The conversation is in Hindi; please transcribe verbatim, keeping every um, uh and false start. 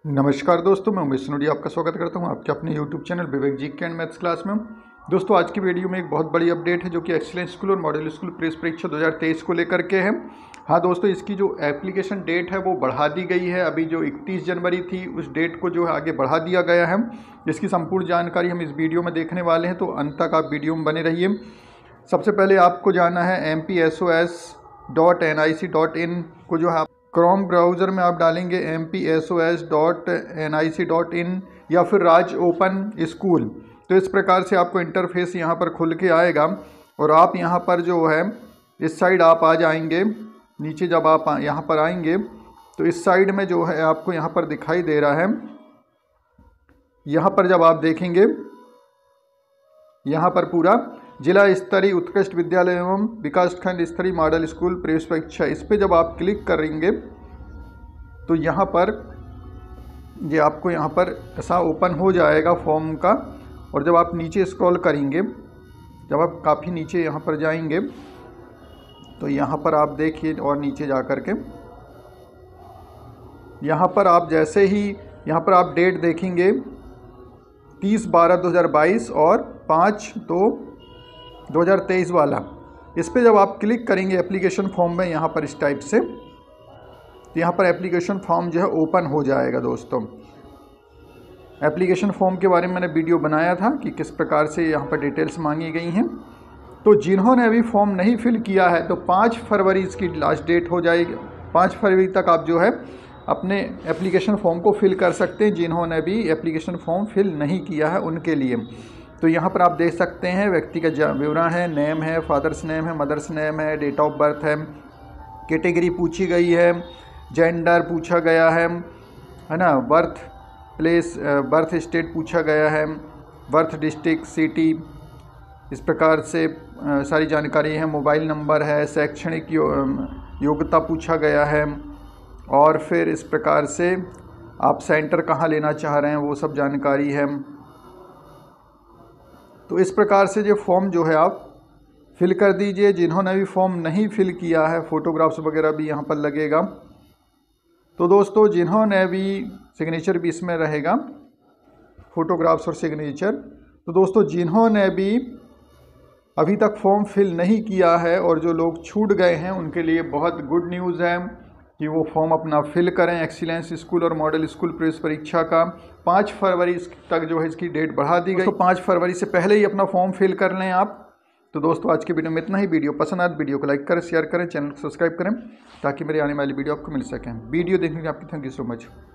नमस्कार दोस्तों, मैं उमेश सोनोडी आपका स्वागत करता हूं आपके अपने यूट्यूब चैनल विवेक जी के एंड मैथ्स क्लास में। दोस्तों, आज की वीडियो में एक बहुत बड़ी अपडेट है जो कि एक्सीलेंस स्कूल और मॉडल स्कूल प्रेस परीक्षा दो हज़ार तेईस को लेकर के है। हाँ दोस्तों, इसकी जो एप्लीकेशन डेट है वो बढ़ा दी गई है। अभी जो इकतीस जनवरी थी उस डेट को जो है आगे बढ़ा दिया गया है। इसकी संपूर्ण जानकारी हम इस वीडियो में देखने वाले हैं, तो अंत तक आप वीडियो में बने रहिए। सबसे पहले आपको जाना है M P S O S dot N I C dot in को जो है क्रोम ब्राउज़र में आप डालेंगे M P S O S dot N I C dot in या फिर राज ओपन स्कूल। तो इस प्रकार से आपको इंटरफेस यहाँ पर खुल के आएगा और आप यहाँ पर जो है इस साइड आप आ जाएंगे। नीचे जब आप यहाँ पर आएंगे तो इस साइड में जो है आपको यहाँ पर दिखाई दे रहा है। यहाँ पर जब आप देखेंगे, यहाँ पर पूरा जिला स्तरीय उत्कृष्ट विद्यालय एवं विकासखंड स्तरीय मॉडल स्कूल प्रवेश परीक्षा, इस पर जब आप क्लिक करेंगे तो यहाँ पर ये आपको यहाँ पर ऐसा ओपन हो जाएगा फॉर्म का। और जब आप नीचे स्क्रॉल करेंगे, जब आप काफ़ी नीचे यहाँ पर जाएंगे तो यहाँ पर आप देखिए और नीचे जा कर के यहाँ पर आप जैसे ही यहाँ पर आप डेट देखेंगे तीस बारह दो हज़ार बाईस और पाँच दो दो हज़ार तेईस वाला, इस पे जब आप क्लिक करेंगे एप्लीकेशन फॉर्म में यहाँ पर इस टाइप से, तो यहाँ पर एप्लीकेशन फॉर्म जो है ओपन हो जाएगा। दोस्तों, एप्लीकेशन फॉर्म के बारे में मैंने वीडियो बनाया था कि किस प्रकार से यहाँ पर डिटेल्स मांगी गई हैं। तो जिन्होंने अभी फॉर्म नहीं फिल किया है तो पाँच फरवरी इसकी लास्ट डेट हो जाएगी। पाँच फरवरी तक आप जो है अपने एप्लीकेशन फॉर्म को फिल कर सकते हैं, जिन्होंने भी एप्लीकेशन फॉर्म फिल नहीं किया है उनके लिए। तो यहाँ पर आप देख सकते हैं व्यक्तिगत विवरण है, नेम है, फादर्स नेम है, मदर्स नेम है, डेट ऑफ बर्थ है, कैटेगरी पूछी गई है, जेंडर पूछा गया है है ना, बर्थ प्लेस बर्थ स्टेट पूछा गया है, बर्थ डिस्ट्रिक्ट सिटी, इस प्रकार से सारी जानकारी है। मोबाइल नंबर है, शैक्षणिक यो, योग्यता पूछा गया है और फिर इस प्रकार से आप सेंटर कहाँ लेना चाह रहे हैं वो सब जानकारी है। तो इस प्रकार से जो फॉर्म जो है आप फिल कर दीजिए। जिन्होंने भी फॉर्म नहीं फिल किया है, फ़ोटोग्राफ्स वगैरह भी यहाँ पर लगेगा। तो दोस्तों, जिन्होंने भी सिग्नेचर भी इसमें रहेगा, फ़ोटोग्राफ्स और सिग्नेचर। तो दोस्तों, जिन्होंने भी अभी तक फॉर्म फिल नहीं किया है और जो लोग छूट गए हैं उनके लिए बहुत गुड न्यूज़ है कि वो फॉर्म अपना फिल करें। एक्सीलेंस स्कूल और मॉडल स्कूल प्रवेश परीक्षा का पाँच फरवरी तक जो है इसकी डेट बढ़ा दी गई। तो पाँच फरवरी से पहले ही अपना फॉर्म फिल कर लें आप। तो दोस्तों, आज की वीडियो में इतना ही। वीडियो पसंद आए वीडियो को लाइक करें, शेयर करें, चैनल को सब्सक्राइब करें ताकि मेरी आने वाली वीडियो आपको मिल सकें। वीडियो देखने के लिए आपकी थैंक यू सो मच।